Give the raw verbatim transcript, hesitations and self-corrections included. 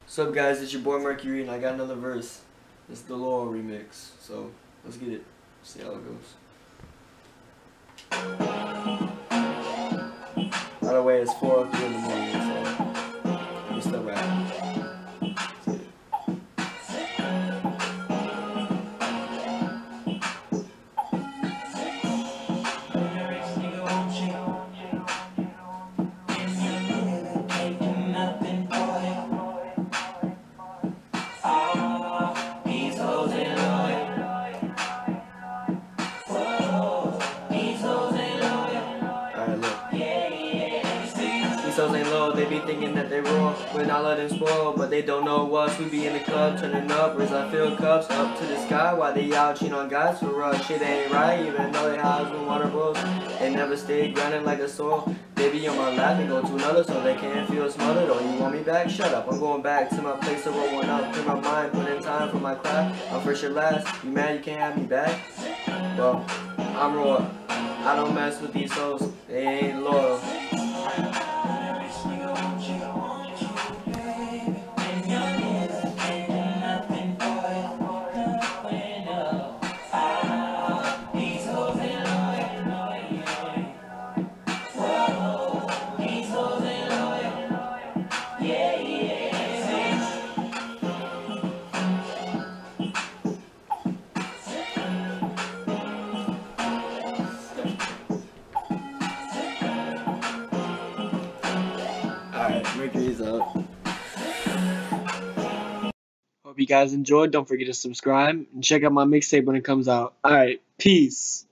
What's up, guys? It's your boy Mercury, and I got another verse. It's the Laurel remix. So let's get it. See how it goes. By the way, it's four oh three in the morning, so we still rapping. These ain't low, they be thinking that they raw when I let them spoil, but they don't know us. We be in the club turning up, as I fill cups up to the sky while they out cheating on guys for us. Shit ain't right, even though they highs when water blows. They never stay grounded like the soil. They be on my lap and go to another so they can't feel smothered. Oh, you want me back? Shut up, I'm going back to my place to roll one up. Clear my mind, put in time for my craft. I'm first or last, you mad you can't have me back? Well, I'm raw, I don't mess with these hoes, they ain't loyal. Alright, Mercury's up. Hope you guys enjoyed. Don't forget to subscribe and check out my mixtape when it comes out. Alright, peace.